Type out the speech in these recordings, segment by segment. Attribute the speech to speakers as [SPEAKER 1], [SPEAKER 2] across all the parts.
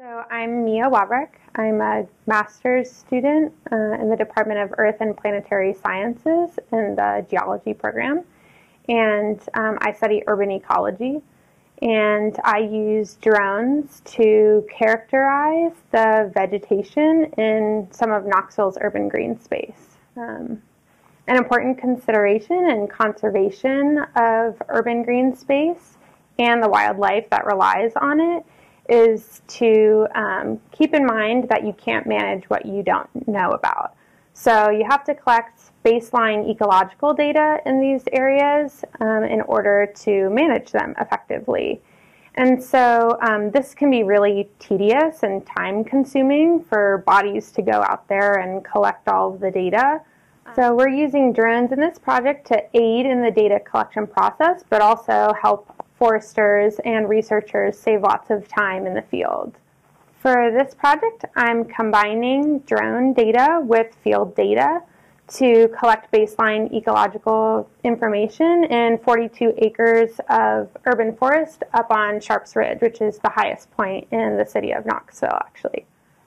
[SPEAKER 1] So I'm Mia Wabrick. I'm a master's student in the Department of Earth and Planetary Sciences in the geology program. And I study urban ecology. And I use drones to characterize the vegetation in some of Knoxville's urban green space. An important consideration in conservation of urban green space and the wildlife that relies on it is to keep in mind that you can't manage what you don't know about. So you have to collect baseline ecological data in these areas in order to manage them effectively. And so this can be really tedious and time-consuming for bodies to go out there and collect all of the data. So we're using drones in this project to aid in the data collection process, but also help foresters and researchers save lots of time in the field. For this project, I'm combining drone data with field data to collect baseline ecological information in 42 acres of urban forest up on Sharps Ridge, which is the highest point in the city of Knoxville, actually.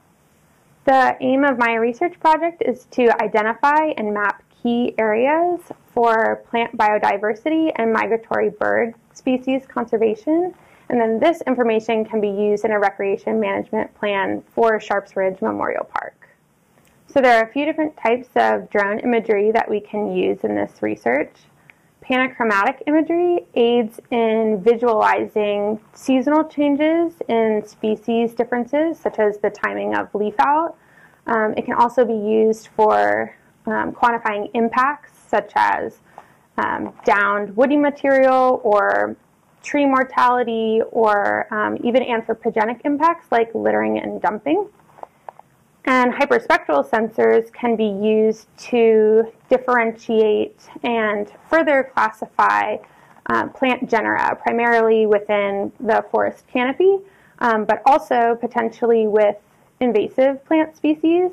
[SPEAKER 1] The aim of my research project is to identify and map key areas for plant biodiversity and migratory bird species conservation. And then this information can be used in a recreation management plan for Sharps Ridge Memorial Park. So there are a few different types of drone imagery that we can use in this research. Panachromatic imagery aids in visualizing seasonal changes in species differences, such as the timing of leaf out. It can also be used for quantifying impacts, such as downed woody material or tree mortality, or even anthropogenic impacts like littering and dumping. And hyperspectral sensors can be used to differentiate and further classify plant genera, primarily within the forest canopy, but also potentially with invasive plant species.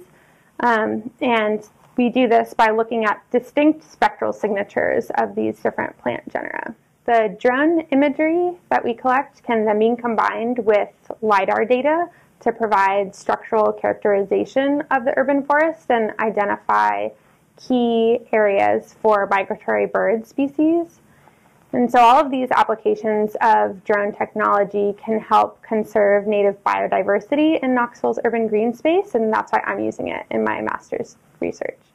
[SPEAKER 1] And we do this by looking at distinct spectral signatures of these different plant genera. The drone imagery that we collect can then be combined with LiDAR data to provide structural characterization of the urban forest and identify key areas for migratory bird species. And so all of these applications of drone technology can help conserve native biodiversity in Knoxville's urban green space, and that's why I'm using it in my master's research.